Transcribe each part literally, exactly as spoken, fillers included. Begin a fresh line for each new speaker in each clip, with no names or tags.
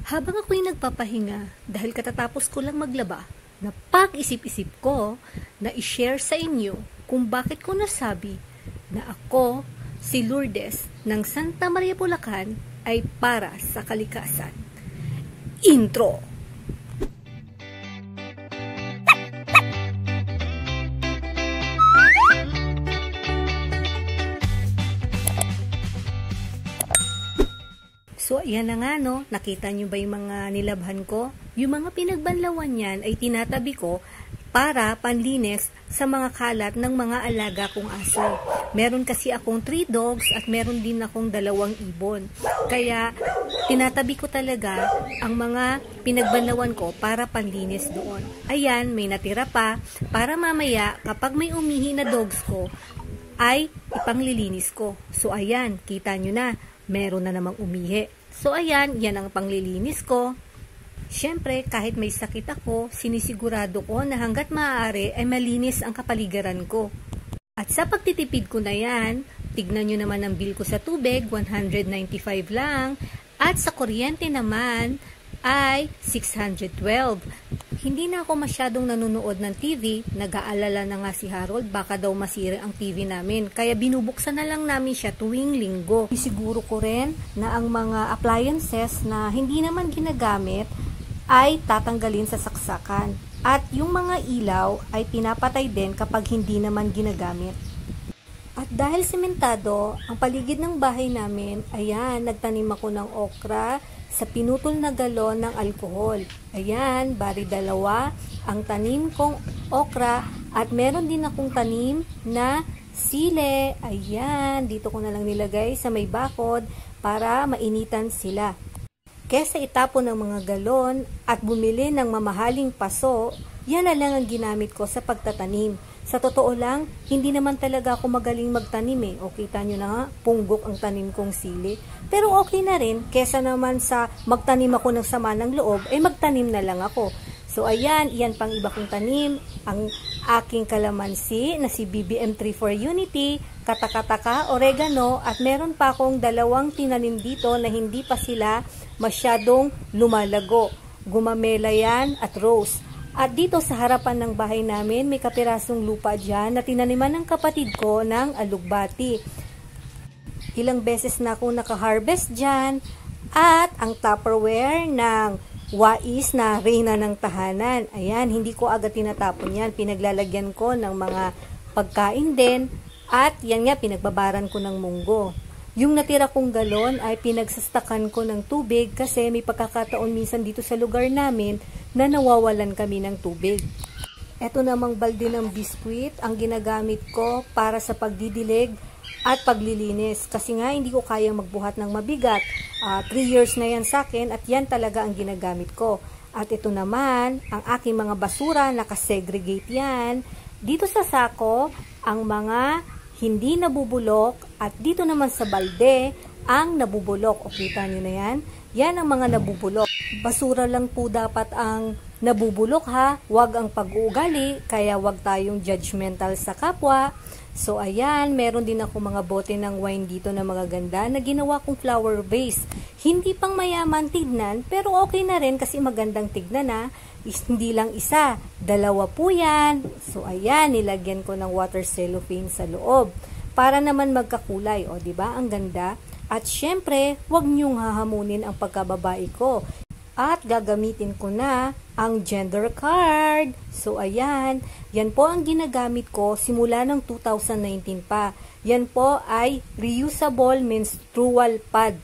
Habang ako'y nagpapahinga dahil katatapos ko lang maglaba, napag-isip-isip ko na i-share sa inyo kung bakit ko nasabi na ako, si Lourdes ng Santa Maria, Bulacan, ay para sa kalikasan. Intro! So, ayan na nga, no? Nakita nyo ba yung mga nilabhan ko? Yung mga pinagbanlawan yan ay tinatabi ko para panlinis sa mga kalat ng mga alaga kong aso. Meron kasi akong three dogs at meron din akong dalawang ibon. Kaya, tinatabi ko talaga ang mga pinagbanlawan ko para panlinis doon. Ayan, may natira pa para mamaya kapag may umihi na dogs ko, ay ipanglilinis ko. So, ayan, kita nyo na, meron na namang umihi. So, ayan, yan ang panglilinis ko. Siyempre, kahit may sakit ako, sinisigurado ko na hanggat maaari ay malinis ang kapaligiran ko. At sa pagtitipid ko na yan, tignan nyo naman ang bill ko sa tubig, one hundred ninety-five lang. At sa kuryente naman ay six hundred twelve. Hindi na ako masyadong nanonood ng T V, nag-aalala na nga si Harold, baka daw masira ang T V namin. Kaya binubuksan na lang namin siya tuwing linggo. Isiguro ko rin na ang mga appliances na hindi naman ginagamit ay tatanggalin sa saksakan. At yung mga ilaw ay pinapatay din kapag hindi naman ginagamit. At dahil sementado, ang paligid ng bahay namin, ayan, nagtanim ako ng okra sa pinutol na galon ng alkohol. Ayan, bari dalawa ang tanim kong okra at meron din akong tanim na sile. Ayan, dito ko na lang nilagay sa may bakod para mainitan sila. Kesa itapon ng mga galon at bumili ng mamahaling paso, yan na lang ang ginamit ko sa pagtatanim. Sa totoo lang, hindi naman talaga ako magaling magtanim eh. O kita nyo na nga, punggok ang tanim kong sili. Pero okay na rin, kesa naman sa magtanim ako ng sama ng loob, ay magtanim na lang ako. So ayan, iyan pang iba kong tanim. Ang aking kalamansi na si B B M three for Unity, katakataka, oregano, at meron pa akong dalawang tinanim dito na hindi pa sila masyadong lumalago. Gumamela yan at rose. At dito sa harapan ng bahay namin, may kapirasong lupa dyan na tinaniman ng kapatid ko ng alugbati. Ilang beses na ako naka-harvest dyan. At ang Tupperware ng wais na reyna ng tahanan. Ayan, hindi ko agad tinatapon yan. Pinaglalagyan ko ng mga pagkain din. At yan nga, pinagbabaran ko ng munggo. Yung natira kong galon ay pinagsastakan ko ng tubig kasi may pagkakataon minsan dito sa lugar namin na nawawalan kami ng tubig. Ito namang balde ng biskwit ang ginagamit ko para sa pagdidilig at paglilinis. Kasi nga hindi ko kayang magbuhat ng mabigat. Uh, three years na yan sa akin at yan talaga ang ginagamit ko. At ito naman, ang aking mga basura, nakasegregate yan. Dito sa sako, ang mga hindi nabubulok at dito naman sa balde ang nabubulok. O kita nyo na yan? Yan ang mga nabubulok. Basura lang po dapat ang nabubulok ha. Huwag ang pag-uugali, kaya huwag tayong judgmental sa kapwa. So ayan, meron din ako mga bote ng wine dito na mga ganda na ginawa kong flower vase. Hindi pang mayaman tignan, pero okay na rin kasi magandang tignan na. Hindi lang isa, dalawa po yan. So ayan, nilagyan ko ng water cellophane sa loob para naman magkakulay. O di ba, ang ganda. At syempre, wag niyong hahamunin ang pagkababae ko. At gagamitin ko na ang gender card. So ayan, yan po ang ginagamit ko simula ng two thousand nineteen pa. Yan po ay reusable menstrual pad.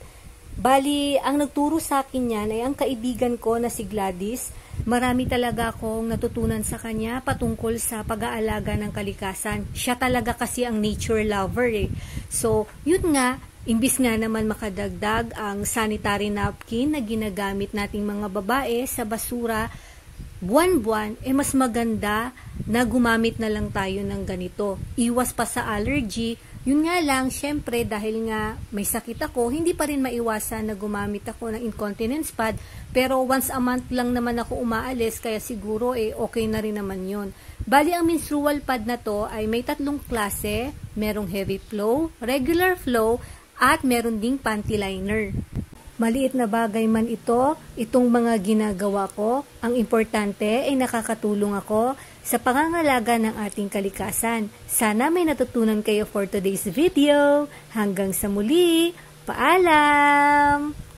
Bali, ang nagturo sa akin yan ay ang kaibigan ko na si Gladys. Marami talaga akong natutunan sa kanya patungkol sa pag-aalaga ng kalikasan. Siya talaga kasi ang nature lover eh. So, yun nga, imbis nga naman makadagdag ang sanitary napkin na ginagamit nating mga babae sa basura, buwan-buwan, eh mas maganda na gumamit na lang tayo ng ganito. Iwas pa sa allergy. Yun nga lang, syempre, dahil nga may sakit ako, hindi pa rin maiwasan na gumamit ako ng incontinence pad. Pero once a month lang naman ako umaalis, kaya siguro eh okay na rin naman yun. Bali, ang menstrual pad na to ay may tatlong klase. Merong heavy flow, regular flow, at meron ding panty liner. Maliit na bagay man ito, itong mga ginagawa ko, ang importante ay nakakatulong ako sa pangangalaga ng ating kalikasan. Sana may natutunan kayo for today's video. Hanggang sa muli, paalam!